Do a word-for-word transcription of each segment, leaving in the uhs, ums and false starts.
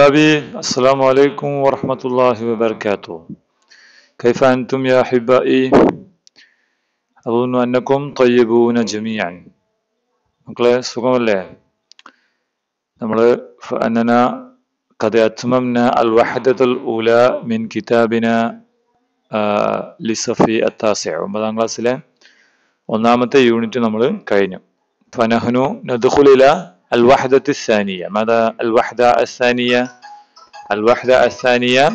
طلابي السلام عليكم ورحمة الله وبركاته. كيف أنتم يا أحبائي؟ أظن أنكم طيبون جميعا. مقلة سكون الله. نمرة فأننا قد أتممنا الوحدة الأولى من كتابنا آه للصف التاسع. ഒമ്പതാം ക്ലാസ്സിലെ ഒന്നാമത്തെ യൂണിറ്റ് നമ്മൾ കഴിഞ്ഞു. فنحن ندخل إلى الوحدة الثانية. ماذا الوحدة الثانية؟ الوحدة الثانية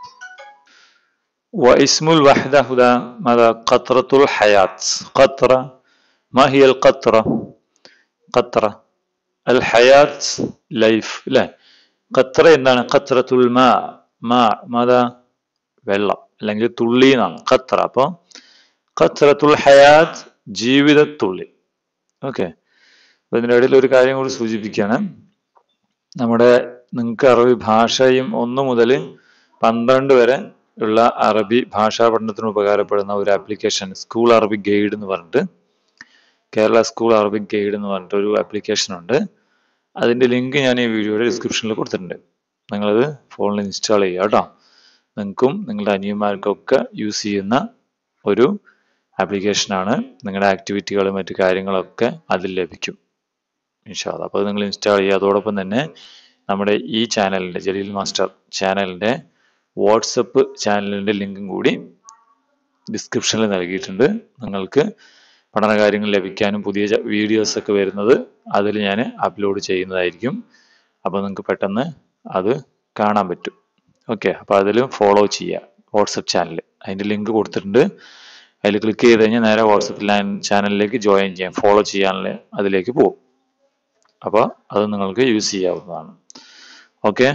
واسم الوحدة هنا ماذا؟ قطرة الحياة. قطرة، ما هي القطرة؟ قطرة الحياة ليف لا قطرة إننا قطرة الماء. ماء ماذا؟ വെള്ളം അല്ലെങ്കിൽ തുള്ളി എന്നാണ് ഖത്ര. അപ്പോൾ ഖത്രത്തുൽ ഹയാത്ത് ജീവിതത്തുള്ളി. ഓക്കെ, അപ്പൊ ഇതിൻ്റെ ഇടയിൽ ഒരു കാര്യം കൂടി സൂചിപ്പിക്കുകയാണ്. നമ്മുടെ നിങ്ങൾക്ക് അറബി ഭാഷയും ഒന്ന് മുതൽ പന്ത്രണ്ട് വരെ ഉള്ള അറബി ഭാഷാ പഠനത്തിന് ഉപകാരപ്പെടുന്ന ഒരു ആപ്ലിക്കേഷൻ സ്കൂൾ അറബിക് ഗൈഡ് എന്ന് പറഞ്ഞിട്ട്, കേരള സ്കൂൾ അറബിക് ഗൈഡ് എന്ന് പറഞ്ഞിട്ട് ഒരു ആപ്ലിക്കേഷൻ ഉണ്ട്. അതിന്റെ ലിങ്ക് ഞാൻ ഈ വീഡിയോയുടെ ഡിസ്ക്രിപ്ഷനിൽ കൊടുത്തിട്ടുണ്ട്. നിങ്ങളത് ഫോണിൽ ഇൻസ്റ്റാൾ ചെയ്യുക കേട്ടോ. നിങ്ങൾക്കും നിങ്ങളുടെ അനിയന്മാർക്കൊക്കെ യൂസ് ചെയ്യുന്ന ഒരു ആപ്ലിക്കേഷനാണ്. നിങ്ങളുടെ ആക്ടിവിറ്റികളും മറ്റു കാര്യങ്ങളൊക്കെ അതിൽ ലഭിക്കും ഇൻഷാ അല്ലാഹ്. അപ്പോൾ നിങ്ങൾ ഇൻസ്റ്റാൾ ചെയ്യുക. അതോടൊപ്പം തന്നെ നമ്മുടെ ഈ ചാനലിൻ്റെ ജലീൽ മാസ്റ്റർ ചാനലിൻ്റെ വാട്സപ്പ് ചാനലിൻ്റെ ലിങ്കും കൂടി ഡിസ്ക്രിപ്ഷനിൽ നൽകിയിട്ടുണ്ട്. നിങ്ങൾക്ക് പഠനകാര്യങ്ങൾ ലഭിക്കാനും പുതിയ വീഡിയോസൊക്കെ വരുന്നത് അതിൽ ഞാൻ അപ്ലോഡ് ചെയ്യുന്നതായിരിക്കും. അപ്പോൾ നിങ്ങൾക്ക് പെട്ടെന്ന് അത് കാണാൻ പറ്റും. ഓക്കെ, അപ്പോൾ അതിൽ ഫോളോ ചെയ്യുക വാട്സപ്പ് ചാനൽ. അതിൻ്റെ ലിങ്ക് കൊടുത്തിട്ടുണ്ട്. അതിൽ ക്ലിക്ക് ചെയ്ത് കഴിഞ്ഞാൽ നേരെ വാട്സപ്പ് ചാനലിലേക്ക് ജോയിൻ ചെയ്യാം, ഫോളോ ചെയ്യാനുള്ള അതിലേക്ക് പോകും. അപ്പോൾ അത് നിങ്ങൾക്ക് യൂസ് ചെയ്യാവുന്നതാണ്. ഓക്കെ,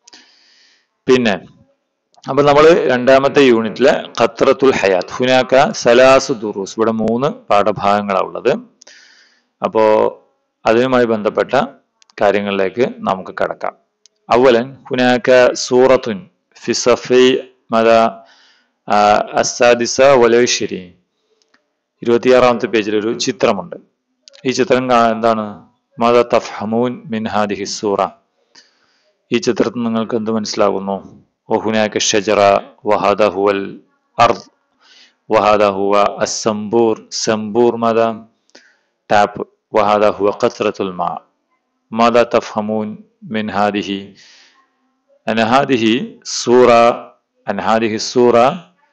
പിന്നെ അപ്പൊ നമ്മൾ രണ്ടാമത്തെ യൂണിറ്റിലെ ഖത്രത്തുൽ ഹയാത്ത് ഹുനാക സലാസു ദുറൂസ്, ഇവിടെ മൂന്ന് പാഠഭാഗങ്ങളാണ് ഉള്ളത്. അപ്പോൾ അതിനുമായി ബന്ധപ്പെട്ട കാര്യങ്ങളിലേക്ക് നമുക്ക് കടക്കാം. അവലൻ ഹുനാക സൂറത്തുൻ ഫി സഫി മദ അസാദിസ വലൈശ്ശേരി, ഇരുപത്തിയാറാമത്തെ പേജിൽ ഒരു ചിത്രമുണ്ട്. ഈ ചിത്രം എന്താണ്? മദ തഫ്ഹമൂൻ മിൻ ഹാദിഹി സൂറ, ഈ ചിത്രത്തിൽ നിങ്ങൾക്ക് എന്ത് മനസ്സിലാകുന്നു? وهناك الشجرة وهذا هو الأرض وهذا هو السنبور. سنبور ماذا؟ تاب. وهذا هو قطرة الماء. ماذا تفهمون من هذه؟ أن هذه الصورة أن هذه الصورة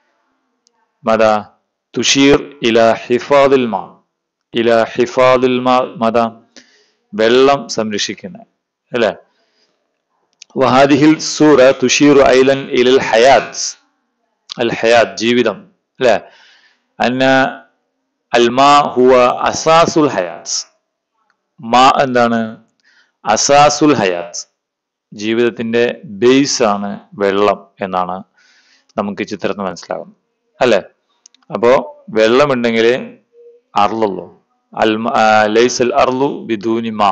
ماذا؟ تشير إلى حفاظ الماء. إلى حفاظ الماء ماذا؟ വെള്ളം സംരക്ഷിക്കുന്ന അല്ലേ? وهذه السورة تشير أيضا إلى الحياة. الحياة ജീവിതം അല്ലേ? أن الماء هو أساس الحياة. മാ എന്താണ്? അസാസുൽ ഹയാത്ത്, ജീവിതത്തിന്റെ ബേസ് ആണ് വെള്ളം എന്നാണ് നമുക്ക് ഈ ചിത്രത്തിൽ മനസ്സിലാകുന്നത് അല്ലേ? അപ്പോ വെള്ളമുണ്ടെങ്കിലേ അർളുള്ളൂ. അൽ ലൈസൽ അർളു ബിദൂനി മാ,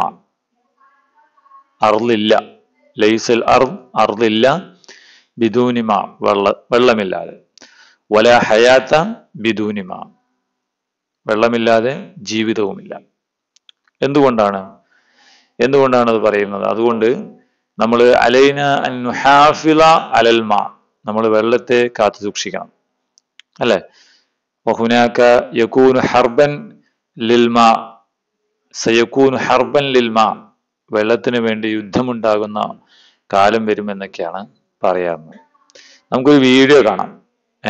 അർളില്ല. ലൈസൽ അർദ്, അർദില്ല, ബിദൂനി മാ, വെള്ള വെള്ളമില്ലാതെ. വല ഹയാത്ത ബിദൂനി മാ, വെള്ളമില്ലാതെ ജീവിതവുമില്ല. എന്തുകൊണ്ടാണ് എന്തുകൊണ്ടാണ് അത് പറയുന്നത്? അതുകൊണ്ട് നമ്മൾ അലൈന അൻ നുഹാഫിള അലൽ മാ, നമ്മൾ വെള്ളത്തെ കാത്തു സൂക്ഷിക്കണം അല്ലെ? വഹുനാക യകൂനു ഹർബൻ ലിൽ മാ സയകൂനു ഹർബൻ ലിൽ മാ, വെള്ളത്തിന് വേണ്ടി യുദ്ധമുണ്ടാകുന്ന കാലം വരുമെന്നൊക്കെയാണ് പറയാറുള്ളത്. നമുക്കൊരു വീഡിയോ കാണാം. ഏ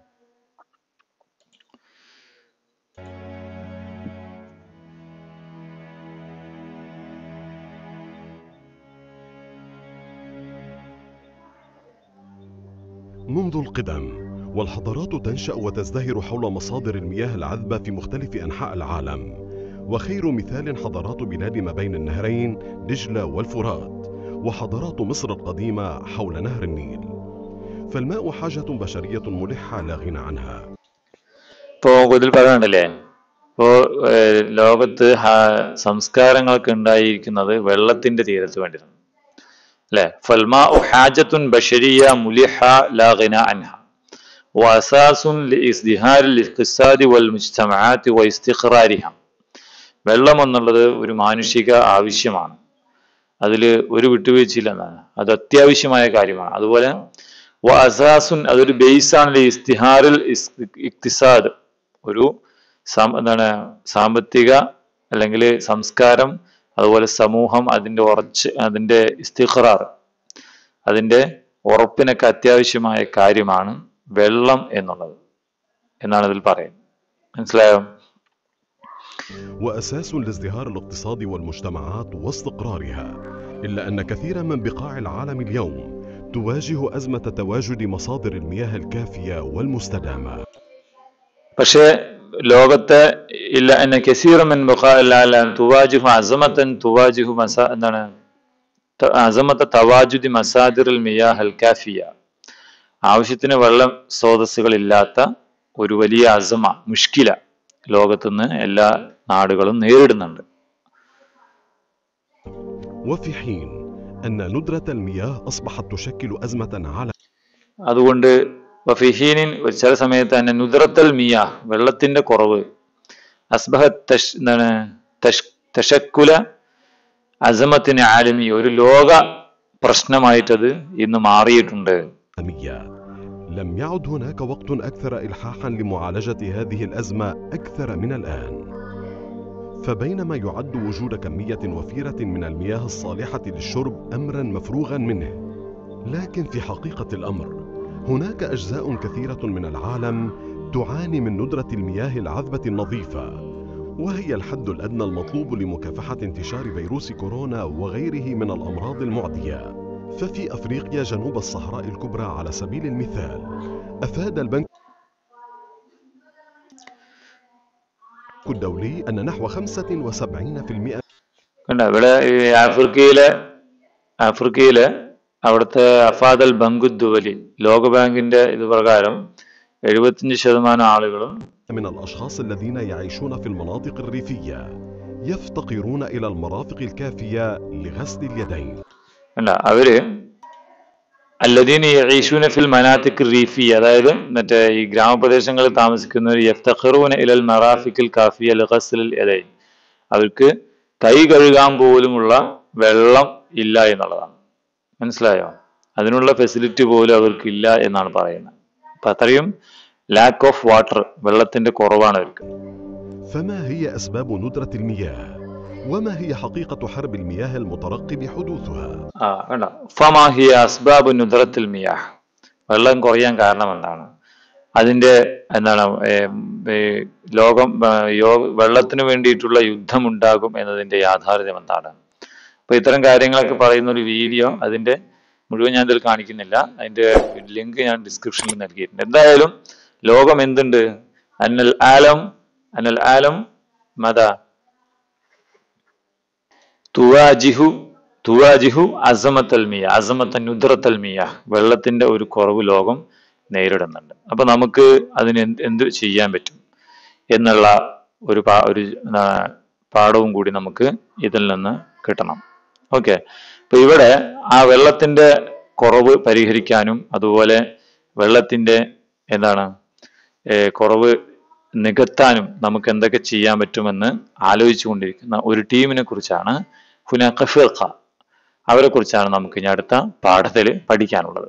منذ القدم والحضارات تنشأ وتزدهر حول مصادر المياه العذبة في مختلف أنحاء العالم، وخير مثال حضارات بلاد ما بين النهرين دجلة والفرات، وحضارات مصر القديمة حول نهر النيل. فالماء حاجة بشرية ملحة لا غنى عنها. ഇപ്പോൾ ഇതിൽ പറയാനുണ്ടല്ലേ, ഇപ്പോൾ ലോകത്ത് സംസ്കാരങ്ങളൊക്കെ ഉണ്ടായിരിക്കുന്നത് വെള്ളത്തിന്റെ തീരത്ത് വേണ്ടിയാണ് അല്ലെ? ഫൽമാഉ ഹാജത്തുൻ ബശരിയ മുലിഹ ലാ ഗിന അൻഹ വഅസാസുൻ ലിഇസ്ദിഹാരിൽ ഇഖ്തിസാദി വൽ മുജ്തമആത്തി വഇസ്തിഖ്റാരിഹ. വെള്ളം എന്നുള്ളത് ഒരു മാനുഷിക ആവശ്യമാണ്. അതിൽ ഒരു വിട്ടുവീഴ്ചയില്ല എന്നാണ്. അത് അത്യാവശ്യമായ കാര്യമാണ്. അതുപോലെ വഅസാസുൻ അതൊരു ബേസാണ് ഇസ്തിഹാറിൽ ഇക്തിസാദ് ഒരു എന്താണ് സാമ്പത്തിക അല്ലെങ്കിൽ സംസ്കാരം അതുപോലെ സമൂഹം അതിന്റെ ഉറച്ച് അതിന്റെ ഇസ്തിഖറാർ അതിന്റെ ഉറപ്പിനൊക്കെ അത്യാവശ്യമായ കാര്യമാണ് വെള്ളം എന്നുള്ളത് എന്നാണ് ഇതിൽ പറയുന്നത്. മനസ്സിലായോ? وأساس لازدهار الاقتصاد والمجتمعات واستقرارها، إلا أن كثيرا من بقاع العالم اليوم تواجه أزمة تواجد مصادر المياه الكافية والمستدامة. പക്ഷേ ലോകത്തെ ഇല്ല എന്ന കസീറ മിൻ ബഖാഇൽ ആലം തുവാജിഹു അസമതൻ തുവാജിഹു മസാ എന്താണ് അസമത തവാജുദി മസാദിറുൽ മിയാഹ് അൽ കാഫിയ, ആവശ്യത്തിന് വെള്ളം സ്രോതസ്സുകൾ ഇല്ലാത്ത ഒരു വലിയ അസമ മുഷ്കില ലോകത്തുനിന്ന് എല്ലാ നാടുകളും നേരിടുന്നുണ്ട്. وفي حين أن ندرة المياه أصبحت تشكل أزمة على അതുകൊണ്ട് വഫിഹീനിൻ ചില സമയത്ത് തന്നെ നുദ്റത്തൽ മിയാഹ് വെള്ളത്തിന്റെ കുറവ് അസ്ബഹത് തഷ് എന്താണ് തശക്കുല അസമത്തിന് ആലമി ഒരു ലോക പ്രശ്നമായിട്ടത് ഇന്ന് മാറിയിട്ടുണ്ട്. لم يعد هناك وقت أكثر إلحاحا لمعالجة هذه الأزمة أكثر من الآن، فبينما يعد وجود كمية وفيرة من المياه الصالحة للشرب أمرا مفروغا منه، لكن في حقيقة الأمر هناك أجزاء كثيرة من العالم تعاني من ندرة المياه العذبة النظيفة، وهي الحد الأدنى المطلوب لمكافحة انتشار فيروس كورونا وغيره من الأمراض المعدية. ففي أفريقيا جنوب الصحراء الكبرى على سبيل المثال أفاد البنك الدولي أن نحو خمسة وسبعين بالمئة ഇവിടെ ആഫ്രിക്കയിലെ ആഫ്രിക്കയിലെ അവിടുത്തെ അഫാദൽ ബങ്കുദ്ദുവലി ലോക ബാങ്കിന്റെ ഇത് പ്രകാരം എഴുപത്തിയഞ്ച് ശതമാനം ആളുകളും من الأشخاص الذين يعيشون في المناطق الريفية يفتقرون إلى المرافق الكافية لغسل اليدين. അല്ല അവര് അല്ലദീന യഈശൂന ഫിൽ മനാതിഖ് റീഫിയ അതായത് മറ്റേ ഈ ഗ്രാമപ്രദേശങ്ങളിൽ താമസിക്കുന്നവർ യഫ്തഖിറൂന ഇലൽ മറാഫിഖിൽ കാഫിയ ലിഗസ്ലിൽ യദൈൻ അവർക്ക് കൈ കഴുകാൻ പോലുമുള്ള വെള്ളം ഇല്ല എന്നുള്ളതാണ്. മനസ്സിലായോ? അതിനുള്ള ഫെസിലിറ്റി പോലും അവർക്കില്ല എന്നാണ് പറയുന്നത്. അപ്പൊ അത്രയും ലാക്ക് ഓഫ് വാട്ടർ വെള്ളത്തിന്റെ കുറവാണ് അവർക്ക്. فما هي أسباب ندرة المياه؟ وما هي حقيقة حرب المياه المترقب حدوثها؟ ആ വേണ്ട ഫമാ ഹിയ അസ്ബാബു നുദ്റത്തിൽ മിയാഹ് വെള്ളം കുറയാൻ കാരണം എന്താണ്? അതിന്റെ എന്താണ് ലോകം വെള്ളത്തിന് വേണ്ടിയിട്ടുള്ള യുദ്ധം ഉണ്ടാകും എന്നതിന്റെ യാഥാർത്ഥ്യം എന്താണ്? അപ്പൊ ഇത്തരം കാര്യങ്ങളൊക്കെ പറയുന്ന ഒരു വീഡിയോ അതിന്റെ മുഴുവൻ ഞാൻ ഇതിൽ കാണിക്കുന്നില്ല. അതിന്റെ ലിങ്ക് ഞാൻ ഡിസ്ക്രിപ്ഷനിൽ നൽകിയിട്ടുണ്ട്. എന്തായാലും ലോകം എന്തുണ്ട്? അന്നൽ ആലം അന്നൽ ആലം മത തുവാജിഹു തുവാജിഹു അസമത്തൽ മിയ അസമത്ത നുദ്റത്തൽ മിയ വെള്ളത്തിന്റെ ഒരു കുറവ് ലോകം നേരിടുന്നുണ്ട്. അപ്പൊ നമുക്ക് അതിന് എന്ത് ചെയ്യാൻ പറ്റും എന്നുള്ള ഒരു ഒരു പാഠവും കൂടി നമുക്ക് ഇതിൽ നിന്ന് കിട്ടണം. ഓക്കെ, അപ്പൊ ഇവിടെ ആ വെള്ളത്തിന്റെ കുറവ് പരിഹരിക്കാനും അതുപോലെ വെള്ളത്തിന്റെ എന്താണ് കുറവ് നികത്താനും നമുക്ക് എന്തൊക്കെ ചെയ്യാൻ പറ്റുമെന്ന് ആലോചിച്ചു കൊണ്ടിരിക്കുന്ന ഒരു ടീമിനെ കുറിച്ചാണ് ഹുനാക ഫിർഖ. അവരെ കുറിച്ചാണ് നമുക്ക് ഇനി അടുത്ത പാഠത്തിൽ പഠിക്കാനുള്ളത്.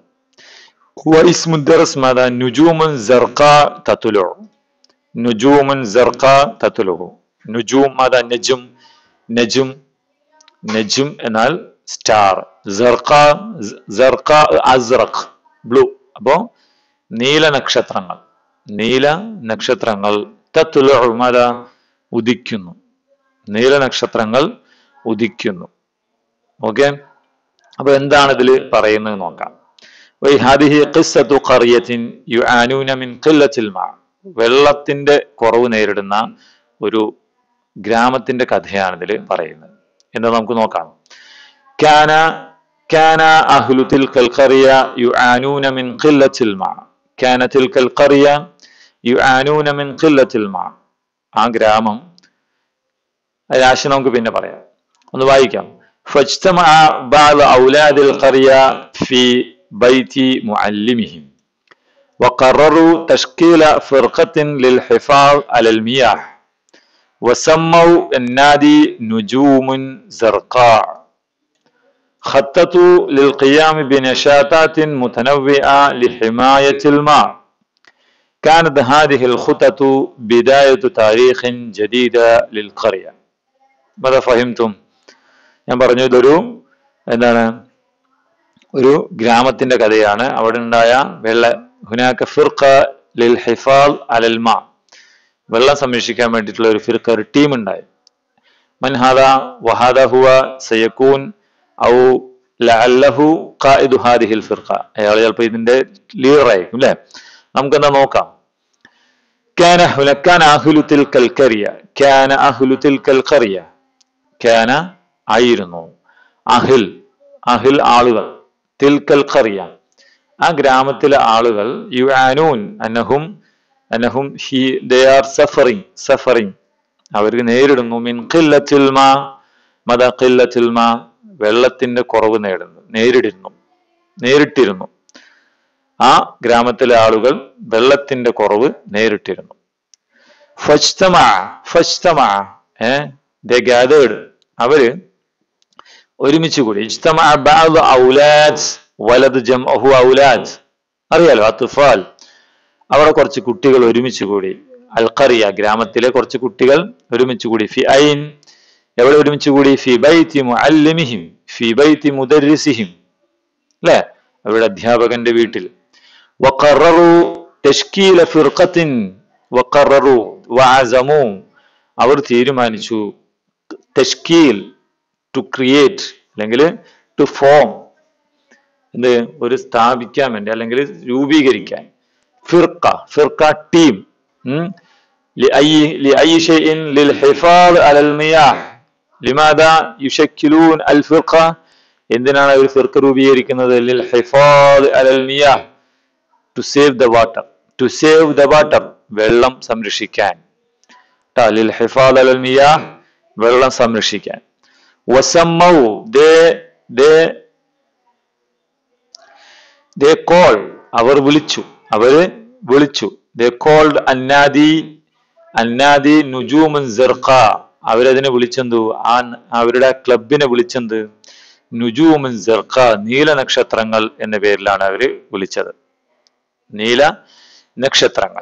നുജൂമുൻ സർഖാ തത്ലു നുജൂമുൻ സർഖാ തത്ലു നുജൂം മാദാ നജും നജും നജും എന്നാൽ സ്റ്റാർ, സർഖാ സർഖാ അസ്റഖ് ബ്ലൂ. അപ്പോ നീല നക്ഷത്രങ്ങൾ നീല നക്ഷത്രങ്ങൾ തത്ലു മാദാ ഉദിക്കുന്നു, നീല നക്ഷത്രങ്ങൾ ഉദിക്കുന്നു. ഓക്കെ, അപ്പൊ എന്താണ് ഇതിൽ പറയുന്നത് നോക്കാം. വെള്ളത്തിന്റെ കുറവ് നേരിടുന്ന ഒരു ഗ്രാമത്തിന്റെ കഥയാണ് ഇതിൽ പറയുന്നത്. എന്താ നമുക്ക് നോക്കാം. കാന കാന അഹ്ലു തിൽകൽ ഖറിയ യുആനൂന മിൻ ഖില്ലത്തിൽ മാ കാന തിൽകൽ ഖറിയ യുആനൂന മിൻ ഖില്ലത്തിൽ മാ ആ ഗ്രാമം ആശയം നമുക്ക് പിന്നെ പറയാം. ഒന്ന് വായിക്കാം. فاجتمع بعض أولاد القرية في بيت معلمهم وقرروا تشكيل فرقة للحفاظ على المياه وسموا النادي نجوم زرقاء خططوا للقيام بنشاطات متنوعة لحماية الماء. كانت هذه الخطط بداية تاريخ جديد للقرية. ماذا فهمتم؟ ഞാൻ പറഞ്ഞു ഇതൊരു എന്താണ് ഒരു ഗ്രാമത്തിന്റെ കഥയാണ്. അവിടെ ഉണ്ടായ വെള്ള ഹുനാക ഫിർഖ ലിൽ ഹിഫാൽ അലൽ മാ, വെള്ളം സംരക്ഷിക്കാൻ വേണ്ടിയിട്ടുള്ള ഒരു ഫിർഖ, ഒരു ടീം ഉണ്ടായി. മൻ ഹാദാ വഹാദാ ഹുവ സയകൂൻ ഔ ലഅല്ലഹു ഖായിദു ഹാദിഹിൽ ഫിർഖ. അയാൾ ചിലപ്പോൾ ഇതിന്റെ ലീഡർ ആയിരിക്കും അല്ലെ. നമുക്കെന്താ നോക്കാം. കാന ഹുലക്കാന അഹ്ലു തിൽകൽ ഖറിയ, കാന അഹ്ലു തിൽകൽ ഖറിയ, കാന ആയിരുന്നു, അഹിൽ അഹിൽ ആളുകൾ, തിൽകൽ ഖറിയ ആ ഗ്രാമത്തിലെ ആളുകൾ, യുആനൂൻ അന്നഹും അന്നഹും he they are suffering suffering അവർക്ക് നേരിടുന്നു മിൻ ഖില്ലത്തിൽ മാ, മദ ഖില്ലത്തിൽ മാ വെള്ളത്തിന്റെ കുറവ് നേടുന്നു നേരിടുന്നു നേരിട്ടിരുന്നു ആ ഗ്രാമത്തിലെ ആളുകൾ വെള്ളത്തിന്റെ കുറവ് നേരിട്ടിരുന്നു. ഫജ്തമഅ ഫജ്തമഅ ഏ ദേ ഗാദേർഡ് അവര് ഒരുമിച്ച് കൂടി. ഇജ്തമഅ ബഅദ് ഔലാദ് വലദ് ജംഅഹു ഔലാദ്, അറിയാലോ അത്ഫാൽ, അവിടെ കുറച്ച് കുട്ടികൾ ഒരുമിച്ച് കൂടി. അൽ ഖറിയ ഗ്രാമത്തിലെ കുറച്ച് കുട്ടികൾ ഒരുമിച്ച് കൂടി. ഫി ഐൻ എവിടെ ഒരുമിച്ച് കൂടി? ഫി ബൈതി മുഅല്ലിമിഹിം ഫി ബൈതി മുദർരിസിഹിം അല്ലേ, അവരുടെ അധ്യാപകന്റെ വീട്ടിൽ. വഖററു തശ്കീല ഫിർഖത്തിൻ വഖററു വഅസമു അവർ തീരുമാനിച്ചു തശ്കീൽ ടു ക്രിയേറ്റ് അല്ലെങ്കിൽ ടു ഫോം, എന്ത് ഒരു സ്ഥാപിക്കാൻ വേണ്ടി അല്ലെങ്കിൽ രൂപീകരിക്കാൻ. ഫിർഖ ഫിർഖ ടീം. لأي شيء للحفاظ على المياه. لماذا يشكلون الفرقة؟ എന്തിനാണ് ഒരു ഫിർഖ രൂപീകരിക്കുന്നത്? للحفاظ على المياه, to save the water, to save the water വെള്ളം സംരക്ഷിക്കാൻ. للحفاظ على المياه വെള്ളം സംരക്ഷിക്കാൻ. وسموا they they they called അവർ വിളിച്ചു അവര് വിളിച്ചു they called അന്നാദി അന്നാദി നുജൂമുൻ സർഖ അവരതിനെ വിളിച്ചെന്തു ആ അവരുടെ ക്ലബിനെ വിളിച്ചെന്ത് നുജൂമുൻ സർഖ നീല നക്ഷത്രങ്ങൾ എന്ന പേരിലാണ് അവര് വിളിച്ചത്, നീല നക്ഷത്രങ്ങൾ.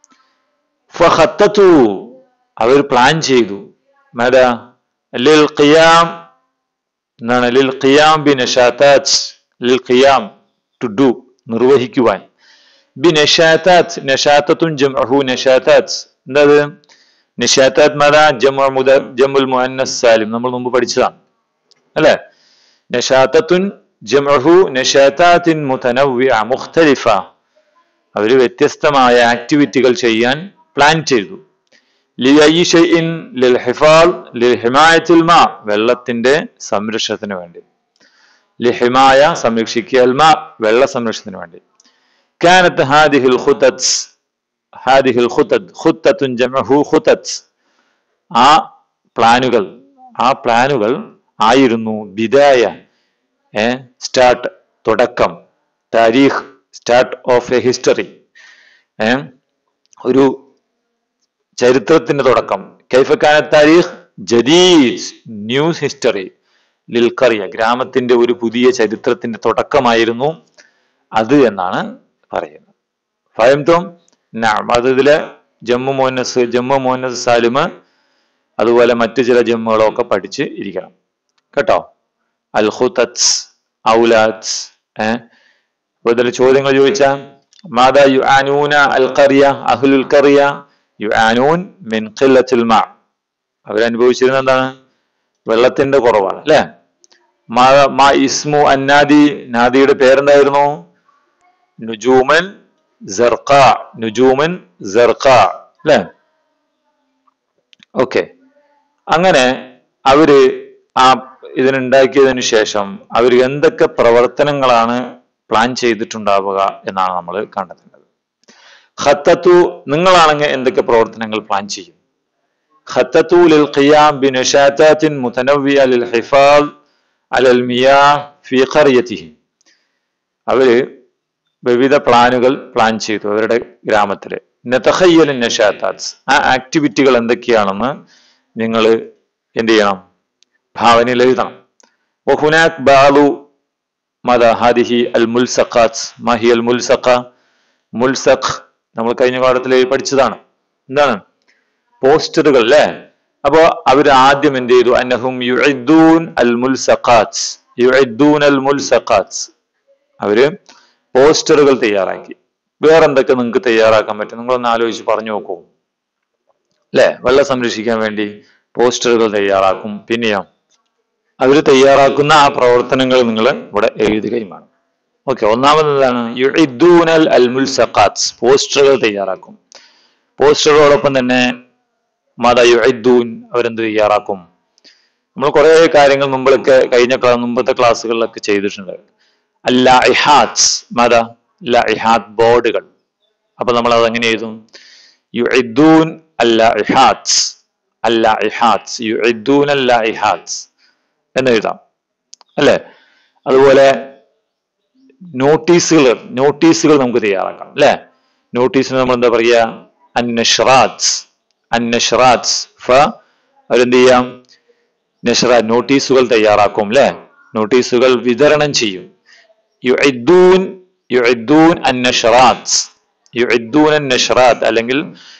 ഫഖത്തതു അവർ പ്ലാൻ ചെയ്തു. മദാ ലിൽ ഖിയാം എന്നാണ് ലിൽ ഖിയാം ബി നശാതാത്ത് ലിൽ ഖിയാം ടു ഡു നിർവഹിക്കുവാൻ. ബി നശാതാത്ത് നശാതത്തുൻ ജംഉഹു നശാതാത്ത് എന്നത് നശാതാത്ത് മദാ ജംഉ മുദ ജംഉൽ മുഅന്നസ് സാലിം നമ്മൾ മുമ്പ് പഠിച്ചതാണ് അല്ലേ. നശാതത്തുൻ ജംഉഹു നശാതാത്തിൻ മുതനവ്വിഅ മുഖ്തലിഫ അവർ വ്യത്യസ്തമായ ആക്ടിവിറ്റികൾ ചെയ്യാൻ പ്ലാൻ ചെയ്തു. ലിഅയ്യി ഷൈഇൻ ലിൽ ഹിഫാൽ ലിൽ ഹിമായത്തിൽ മാ വെള്ളത്തിന്റെ സംരക്ഷണത്തിന് വേണ്ടി. ലിഹിമായ സംരക്ഷിക്കൽ മാ വെള്ള സംരക്ഷണത്തിന് വേണ്ടി. കാനത്ത് ഹാദിഹിൽ ഖുതത്ത് ഹാദിഹിൽ ഖുതത്ത് ഖുതത്തുൻ ജംഉഹു ഖുതത്ത് ആ പ്ലാനുകൾ ആ പ്ലാനുകൾ ആയിരുന്നു ബിദായ ഏ സ്റ്റാർട്ട് തുടക്കം, താരീഖ് start of a history a ഒരു ചരിത്രത്തിന്റെ തുടക്കം. കൈഫ കാനത്ത് താരീഖ് ജദീദ് ന്യൂ ഹിസ്റ്ററി ലിൽ ഖറിയ ഗ്രാമത്തിന്റെ ഒരു പുതിയ ചരിത്രത്തിന്റെ തുടക്കമായിരുന്നു അത് എന്നാണ് പറയുന്നത്. ഫഹംതും നഅം അത് ഇതിലെ ജമ്മു മുഅന്നസ് ജമ്മു മുഅന്നസ് സാലിമ് അതുപോലെ മറ്റു ചില ജമ്മുകളൊക്കെ പഠിച്ച് ഇരിക്കണം കേട്ടോ. അൽ ഖുതത്ത് ഔലാദ് ഏഹ് ഇതിൽ ചോദ്യങ്ങൾ ചോദിച്ചാൽ മാദാ യുആനൂന അൽ ഖറിയ അഹ്ലുൽ ഖറിയ യുആനൂൻ മിൻ ഖില്ലത്തിൽ മാ അവരനുഭവിച്ചിരുന്നത് എന്താണ്? വെള്ളത്തിന്റെ കുറവാണ് അല്ലെ. മാ ഇസ്മു അന്നാദി നാദിയുടെ പേരെന്തായിരുന്നു? നുജൂമൻ സർഖ നുജൂമൻ സർഖ അല്ലെ. ഓക്കെ, അങ്ങനെ അവര് ആ ഇതിനുണ്ടാക്കിയതിനു ശേഷം അവർ എന്തൊക്കെ പ്രവർത്തനങ്ങളാണ് പ്ലാൻ ചെയ്തിട്ടുണ്ടാവുക എന്നാണ് നമ്മൾ കണ്ടെത്തേണ്ടത്. ഖത്തത്തു നിങ്ങളാണെങ്കിൽ എന്തൊക്കെ പ്രവർത്തനങ്ങൾ പ്ലാൻ ചെയ്യും? ഖത്തത്തു ലിൽ ഖിയാം ബിനശാതാത്തിൻ മുതനവ്വിഅ ലിൽ ഹിഫാൽ അലൽ മിയാഹ് ഫീ ഖറിയതിഹിം അവര് വിവിധ പ്ലാനുകൾ പ്ലാൻ ചെയ്തു അവരുടെ ഗ്രാമത്തില്. നതഖയ്യൽ നശാതാത്ത് ആ ആക്ടിവിറ്റികൾ എന്തൊക്കെയാണെന്ന് നിങ്ങൾ എന്ത് ചെയ്യണം? ഭാവനയിൽ എഴുതണം. وهناك بعض ماذا هذه الملصقات ما هي الملصقة മുൽസഖ് നമ്മൾ കഴിഞ്ഞ പാഠത്തിൽ പഠിച്ചതാണ്. എന്താണ്? പോസ്റ്ററുകൾ അല്ലേ? അപ്പോ അവർ ആദ്യം എന്ത് ചെയ്തു? അന്നഹും യുഇദ്ദൂൻ അൽ മുൽസഖാത്ത് യുഇദ്ദൂൻ അൽ മുൽസഖാത്ത് അവര് പോസ്റ്ററുകൾ തയ്യാറാക്കി. വേറെന്തൊക്കെ നിങ്ങൾക്ക് തയ്യാറാക്കാൻ പറ്റും? നിങ്ങളൊന്ന് ആലോചിച്ച് പറഞ്ഞു നോക്കൂ അല്ലെ? വെള്ളം സംരക്ഷിക്കാൻ വേണ്ടി പോസ്റ്ററുകൾ തയ്യാറാക്കും. പിന്നെയോ അവര് തയ്യാറാക്കുന്ന ആ പ്രവർത്തനങ്ങൾ നിങ്ങൾ ഇവിടെ എഴുതുകയും വേണം. ഓക്കെ, ഒന്നാമത് എന്താണ്? യുഇദ്ദൂനൽ അൽ മുൽസഖാത്ത് പോസ്റ്ററുകൾ തയ്യാറാക്കും. പോസ്റ്ററുകളോടൊപ്പം തന്നെ മാതാ യുഇദ്ദൂൻ അവരെന്ത് തയ്യാറാക്കും? നമ്മൾ കുറെ കാര്യങ്ങൾ മുമ്പൊക്കെ കഴിഞ്ഞ മുമ്പത്തെ ക്ലാസ്സുകളിലൊക്കെ ചെയ്തിട്ടുണ്ട്. അല്ലാഇഹാത്ത് മാതാ ലാഇഹാത്ത് ബോർഡുകൾ. അപ്പൊ നമ്മൾ അത് എങ്ങനെ എഴുതും? യുഇദ്ദൂൻ അല്ലാഇഹാത്ത് അല്ലാഇഹാത്ത് യുഇദ്ദൂൻ അല്ലാഇഹാത്ത് എന്ന് എഴുതാം അല്ലെ? അതുപോലെ നോട്ടീസുകൾ നോട്ടീസുകൾ നമുക്ക് തയ്യാറാക്കാം അല്ലെ? നോട്ടീസിന് നമ്മൾ എന്താ പറയാ? അന്നഷ്റാത്ത് അന്നഷ്റാത്ത് ഫ അവരെന്ത് ചെയ്യാം? നഷ്റാത്ത് നോട്ടീസുകൾ തയ്യാറാക്കും അല്ലെ? നോട്ടീസുകൾ വിതരണം ചെയ്യും. യുഇദ്ദൂൻ യുഇദ്ദൂൻ അന്നഷ്റാത്ത് യുഇദ്ദൂൻ അന്നഷ്റാത്ത് അല്ലെങ്കിൽ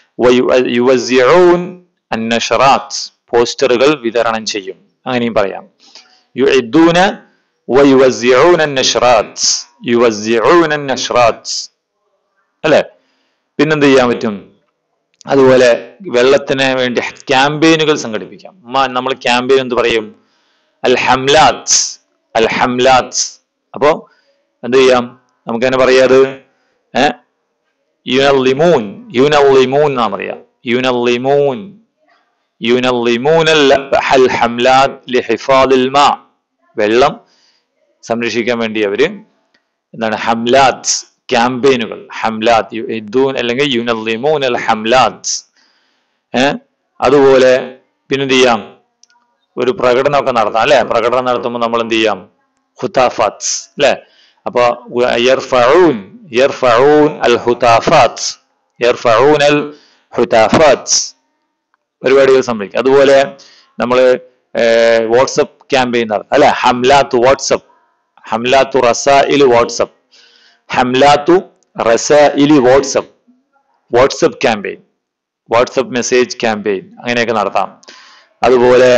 യുവസ്സിഊൻ അന്നഷ്റാത്ത് പോസ്റ്ററുകൾ വിതരണം ചെയ്യും. അങ്ങനെയും പറയാം. യുഇദ്ദൂന വയുവസ്സിഊന അന്നഷ്റാത്ത് യുവസ്സിഊന അന്നഷ്റാത്ത് അല്ലെ? പിന്നെന്ത് ചെയ്യാൻ പറ്റും? അതുപോലെ വെള്ളത്തിന് വേണ്ടി ക്യാമ്പയിനുകൾ സംഘടിപ്പിക്കാം. നമ്മൾ ക്യാമ്പയിൻ എന്ത് പറയും? അൽ ഹംലാത്ത് അൽ ഹംലാത്ത്. അപ്പോ എന്ത് ചെയ്യാം? നമുക്ക് തന്നെ പറയാത് ഏഹ് യുനല്ലിമൂൻ യുനല്ലിമൂൻ എന്നാ പറയാ. യുനല്ലിമൂൻ യുനല്ലിമൂൻ അൽ ഹംലാത്ത് ലിഹിഫാദിൽ മാ വെള്ളം സംരക്ഷിക്കാൻ വേണ്ടി അവര് എന്താണ്? ഹംലാത്ത് ക്യാമ്പയിനുകൾ ഹംലാത്ത് യുഇദ്ദൂൻ അല്ലെങ്കിൽ യുനല്ലിമൂൻ അൽ ഹംലാത്ത്. ഏഹ് അതുപോലെ പിന്നെന്ത് ചെയ്യാം? ഒരു പ്രകടനമൊക്കെ നടത്താം അല്ലെ? പ്രകടനം നടത്തുമ്പോൾ നമ്മൾ എന്ത് ചെയ്യാം? ഹുതാഫാത്ത് അല്ലെ? അപ്പൊ യർഫഊൻ യർഫഊൻ അൽ ഹുതാഫാത്ത് യർഫഊൻ അൽ ഹുതാഫാത്ത് പരിപാടികൾ സംഭവിക്കും. അതുപോലെ നമ്മള് വാട്സപ്പ് ക്യാമ്പയിൻ നടത്താം അല്ലെ? ഹംലാത്ത് വാട്സപ്പ് ഹംലാത്തു റസാഇൽ വാട്സപ്പ് ഹംലാത്തു റസാഇൽ WhatsApp WhatsApp campaign WhatsApp message campaign അങ്ങനെയൊക്കെ നടത്താം. അതുപോലെ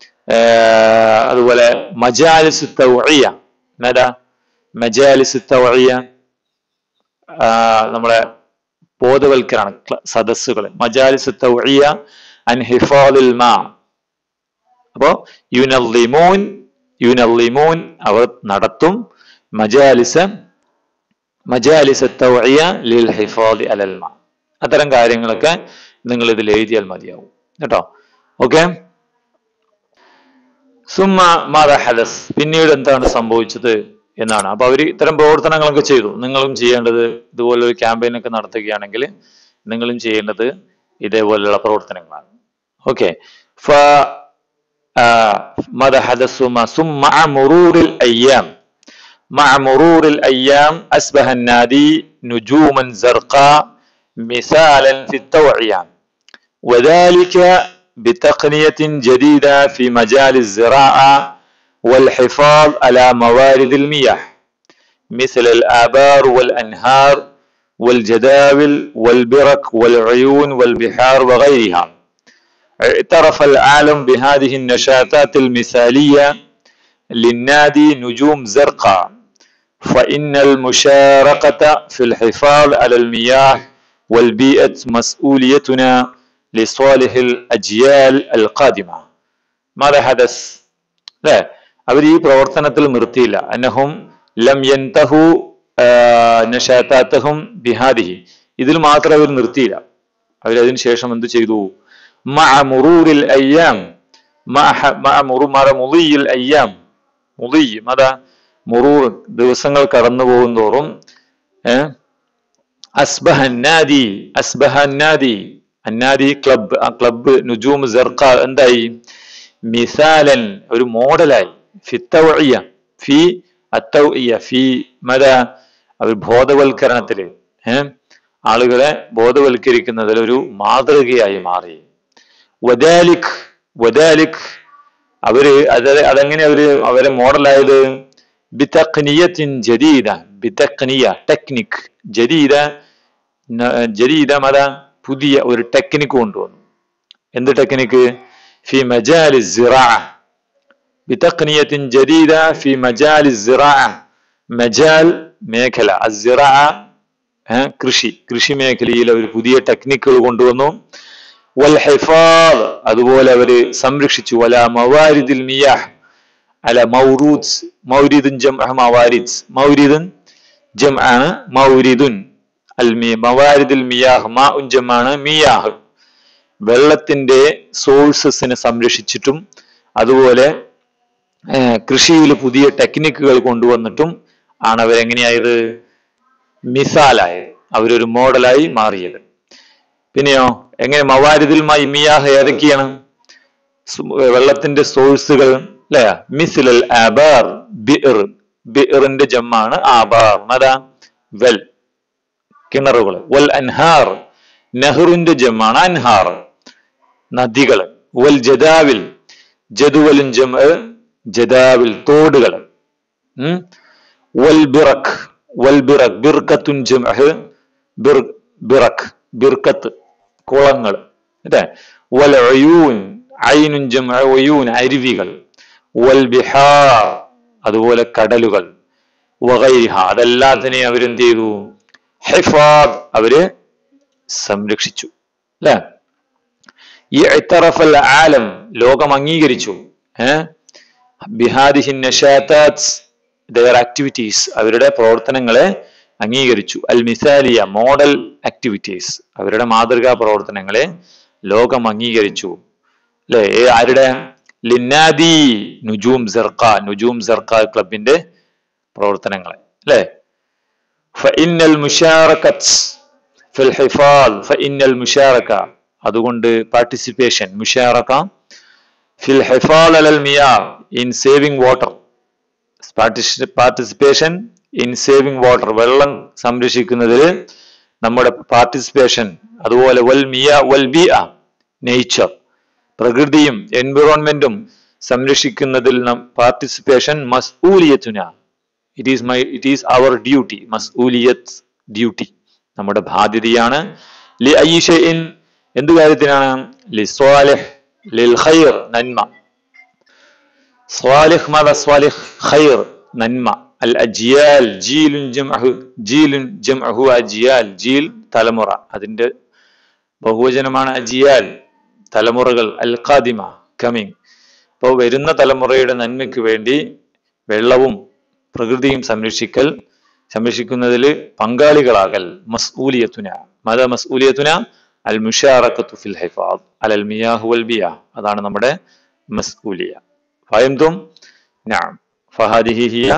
അതുപോലെ മജാലിസ് തൗഇയ എന്താ? മജാലിസ് തൗഇയ നമ്മളെ ബോധവൽക്കരണ സദസ്സുകൾ മജാലിസ് തൗഇയ അൻ ഹിഫാദിൽ മാ. അപ്പോ യുനല്ലിമൂൻ യുനല്ലിമൂൻ അവർ നടത്തും മജാലിസ മജാലിസ തൗഇയ ലിൽ ഹിഫാദി അലൽ മാ. അത്തരം കാര്യങ്ങളൊക്കെ നിങ്ങൾ ഇതിൽ എഴുതിയാൽ മതിയാവും കേട്ടോ. ഓക്കെ, സുമ്മ മാദാ ഹദസ് പിന്നീട് എന്താണ് സംഭവിച്ചത് എന്നാണ്. അപ്പൊ അവര് ഇത്തരം പ്രവർത്തനങ്ങളൊക്കെ ചെയ്തു. നിങ്ങളും ചെയ്യേണ്ടത് ഇതുപോലൊരു ക്യാമ്പയിൻ ഒക്കെ നടത്തുകയാണെങ്കിൽ നിങ്ങളും ചെയ്യേണ്ടത് ഇതേപോലെയുള്ള പ്രവർത്തനങ്ങളാണ്. ഓക്കെ, ഫ മാദാ ഹദസ് സുമ്മ മഅ മുറൂറിൽ അയ്യാം مع مرور الأيام أصبح النادي نجوما زرقاء مثالا في التوعية وذلك بتقنية جديدة في مجال الزراعة والحفاظ على موارد المياه مثل الآبار والأنهار والجداول والبرك والعيون والبحار وغيرها. اعترف العالم بهذه النشاطات المثالية للنادي نجوم زرقاء فإن المشاركة في الحفاظ على المياه والبيئة مسؤوليتنا لصالح الأجيال القادمة. ماذا حدث؟ لا അവർ ഈ പ്രവർത്തനത്തിൽ നിർത്തിയില്ല. അന്നഹും ലം യൻതഹു നശാതാതഹും ബിഹാദിഹി ഇതിൽ മാത്രം അവർ നിർത്തിയില്ല. അവർ അതിനു ശേഷം എന്ത് ചെയ്തു? മഅ മുറൂറിൽ അയ്യാം മഅ മുറൂർ മുളിയിൽ അയ്യാം മുളി അതാ മുറൂർ ദിവസങ്ങൾ കടന്നു പോകുന്തോറും ഏഹ് അസ്ബഹ അന്നാദി അസ്ബഹ അന്നാദി അന്നാദി ക്ലബ് ആ ക്ലബ് നുജൂം സർഖ എന്തായി? മിസാലൻ ഒരു മോഡലായി. ഫി തൗഇയ ഫി അത്തൗഇയ ഫി മദാ അവർ ബോധവൽക്കരണത്തില് ഏഹ് ആളുകളെ ബോധവൽക്കരിക്കുന്നതിൽ ഒരു മാതൃകയായി മാറി. വദാലിക് വദാലിക് അവര് അത് അതെങ്ങനെ അവര് അവരെ മോഡലായത് ബിതഖ്നിയത്തിൻ ജദീദ, ബിതഖ്നിയ ടെക്നിക്, ജദീദ ജദീദ മത പുതിയ ഒരു ടെക്നിക് കൊണ്ടുവന്നു. എന്ത് ടെക്നിക്ക്? ഫി മജാലി സിറാഅ, ബിതഖ്നിയത്തിൻ ജദീദ ഫി മജാലി സിറാഅ, മജാൽ മേഖല, അസ്സിറാഅ കൃഷി, കൃഷി മേഖലയിൽ അവർ പുതിയ ടെക്നിക്കുകൾ കൊണ്ടുവന്നു. വൽ ഹിഫാദ്, അതുപോലെ അവര് സംരക്ഷിച്ചു. വല മവാരിദിൽ മിയാഹ്, അല മൗറൂദ്, മൗരിദുൻ ജംഅ മവാരിദ്, മൗരിദുൻ ജംഅാണ് മൗരിദുൻ, അൽ മി മവാരിദിൽ മിയാഹ്, മാഉൻ ജംഅാണ് മിയാഹ്, വെള്ളത്തിന്റെ സോഴ്സസിനെ സംരക്ഷിച്ചിട്ടും അതുപോലെ കൃഷിയിൽ പുതിയ ടെക്നിക്കുകൾ കൊണ്ടുവന്നിട്ടും ആണ് അവരെങ്ങനെയായത്? മിസാലായത്, അവരൊരു മോഡലായി മാറിയത്. പിന്നെയോ എങ്ങനെ? മവാരിദിൽ മിയാഹ് ഏതൊക്കെയാണ്? വെള്ളത്തിന്റെ സോഴ്സുകൾ അല്ലെ? മിസ്ലൽ ആബാർ, ബിർ, ബിറിന്റെ ജമ്മാണ് ആബാർ, മതാ വെൽ, കിണറുകൾ. വൽ അൻഹാർ, നെഹ്റുവിന്റെ ജമ്മാണ് അൻഹാർ, നദികൾ. വൽ ജദാവിൽ, ജദുവലിൻ ജംഅ ജദാവിൽ, തോടുകൾ. ഉം വൽ ബിറക്, വൽ ബിറക്, ബിർക്കത്തുൻ ജംഅ ബിർ ബിറക്, ബിർക്കത്ത് കുളങ്ങൾ. അല്ലേ? വൽ ഉയൂൻ, ഐനുൻ ജംഅ ഉയൂൻ, അരുവികൾ. വൽ ബിഹാർ, അതുപോലെ കടലുകൾ. വഗൈരിഹ, അതെല്ലാത്തിനെയും അവരെന്ത് ചെയ്തു? ഹിഫാദ്, അവര് സംരക്ഷിച്ചു. അല്ലെ? ഇഅ്തറഫൽ ആലം, ലോകം അംഗീകരിച്ചു. ഏഹ് ബിഹാദിഹി നശാതാത്ത്, ദയർ ആക്ടിവിറ്റീസ്, അവരുടെ പ്രവർത്തനങ്ങളെ അംഗീകരിച്ചു. അൽ മിസാലിയ, മോഡൽ ആക്ടിവിറ്റീസ്, അവരുടെ മാതൃകാ പ്രവർത്തനങ്ങളെ ലോകം അംഗീകരിച്ചു. അല്ലെ? ആരുടെ? ലിന്നാദി നുജൂം സർക്ക, നുജൂം സർക്ക ക്ലബിന്റെ പ്രവർത്തനങ്ങളെ. അല്ലെ? ഫഇന്നൽ മുശാറകത്ത് ഫിൽ ഹിഫാദ്, ഫഇന്നൽ മുശാറക, അതുകൊണ്ട് പാർട്ടിസിപ്പേഷൻ, മുശാറക ഫിൽ ഹിഫാദ് അലൽ മിയാഹ്, in saving water, participation in saving water, വെള്ളം സംരക്ഷിക്കുന്നതിൽ നമ്മുടെ പാർട്ടിസിപ്പേഷൻ. അതുപോലെ വൽ മിയ വൽ ബിഅ, നേച്ചർ, പ്രകൃതിയും എൻവിറോൺമെന്റും സംരക്ഷിക്കുന്നതിൽ പാർട്ടിസിപ്പേഷൻ മസ്ഊലിയത്തുന, it is my it is our duty, മസ്ഊലിയത്ത് ഡ്യൂട്ടി, നമ്മുടെ ബാധ്യതയാണ്. ലി അയ്യി ഷൈഇൻ, എന്ത് കാര്യത്തിനാണ്? ലി സ്വാലിഹ്, ലിൽ ഖൈർ, നന്മ. സ്വാലിഹ് മദ സ്വാലിഹ്, ഖൈർ നന്മ. അൽ അജിയാൽ, ജീലുൻ ജംഅഹു, ജീലുൻ ജംഅഹു അജിയാൽ, ജീൽ തലമുറ, അതിന്റെ ബഹുവചനമാണ് അജിയാൽ, തലമുറകൾ. അൽ ഖാദിമ, കമ്മിങ്. അപ്പോൾ വരുന്ന തലമുറയുടെ നന്മയ്ക്ക് വേണ്ടി വെള്ളവും പ്രകൃതിയും സംരക്ഷിക്കൽ, സംരക്ഷിക്കുന്നതിൽ പങ്കാളികളാകൽ. മസ്ഊലിയത്തുന, മദ മസ്ഊലിയത്തുന അൽ മുശാറകത്തു ഫിൽ ഹിഫാദ് അലൽ മിയാഹ് വൽ ബിയാ, അതാണ് നമ്മുടെ മസ്ഊലിയ. ഫഹംതും? നഅം. ഫഹാദിഹി ഹിയ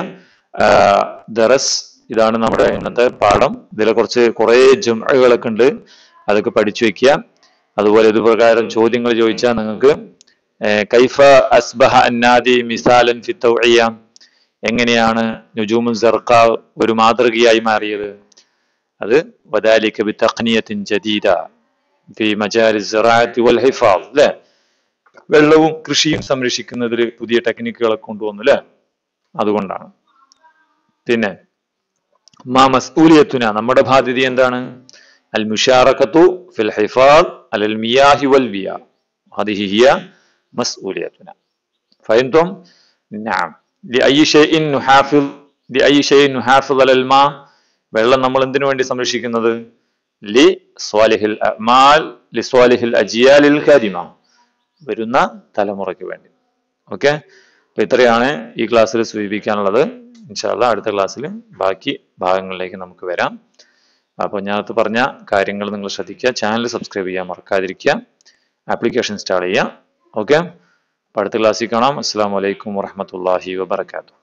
ദറസ്, ഇതാണ് നമ്മുടെ ഇന്നത്തെ പാഠം. ഇതിലെ കുറച്ച് കുറെ ജംഅകളൊക്കെ ഉണ്ട്, അതൊക്കെ പഠിച്ചു വെക്കുക. അതുപോലെ ഇത് പ്രകാരം ചോദ്യങ്ങൾ ചോദിച്ചാൽ നിങ്ങൾക്ക് കൈഫ അസ്ബഹ അന്നാദി മിസാലൻ ഫി തൗഇയ, എങ്ങനെയാണ് നുജൂമുൻ സർഖ ഒരു മാതൃകയായി മാറിയത്? അത് വദാലിക ബിതഖ്നിയത്തിൻ ജദീദ ഫി മജാലി സിറാഅത്തി വൽ ഹിഫാദ്, അല്ലേ? വെള്ളവും കൃഷിയും സംരക്ഷിക്കുന്നതിൽ പുതിയ ടെക്നിക്കുകളെ കൊണ്ടുവന്നു, അല്ലെ? അതുകൊണ്ടാണ്. പിന്നെ മാ മസ്ഊലിയത്തുന, നമ്മുടെ ബാധ്യത എന്താണ്? അൽ മുശാറകത്തു ഫിൽ ഹിഫാദ് അലൽ മിയാഹി വൽ ബിയാ, ഹദിഹി ഹിയ മസ്ഊലിയത്തുന. ഫഹംതും? നഅം. ലിഅയ്യി ഷൈഇൻ നുഹാഫിദ്, ലിഅയ്യി ഷൈഇൻ നുഹാഫിദ് അലൽ മാ, വെള്ളം നമ്മൾ എന്തിനു വേണ്ടി സംരക്ഷിക്കുന്നത്? ലി സ്വാലിഹിൽ അഅ്മാൽ, ലി സ്വാലിഹിൽ അജിയാലിൽ ഖാദിമ, വരുന്ന തലമുറയ്ക്ക് വേണ്ടി. ഓക്കെ, അപ്പൊ ഇത്രയാണ് ഈ ക്ലാസ്സിൽ സൂചിപ്പിക്കാനുള്ളത്. ഇൻഷാ അല്ലാഹ് അടുത്ത ക്ലാസ്സിൽ ബാക്കി ഭാഗങ്ങളിലേക്ക് നമുക്ക് വരാം. അപ്പോൾ ഞാനത് പറഞ്ഞ കാര്യങ്ങൾ നിങ്ങൾ ശ്രദ്ധിക്കുക, ചാനൽ സബ്സ്ക്രൈബ് ചെയ്യാൻ മറക്കാതിരിക്കുക, ആപ്ലിക്കേഷൻ ഇൻസ്റ്റാൾ ചെയ്യുക. ഓക്കെ, അപ്പോൾ അടുത്ത ക്ലാസ്സിൽ കാണാം. അസ്സലാമു അലൈക്കും വറഹ്മത്തുള്ളാഹി വബറകാതുഹു.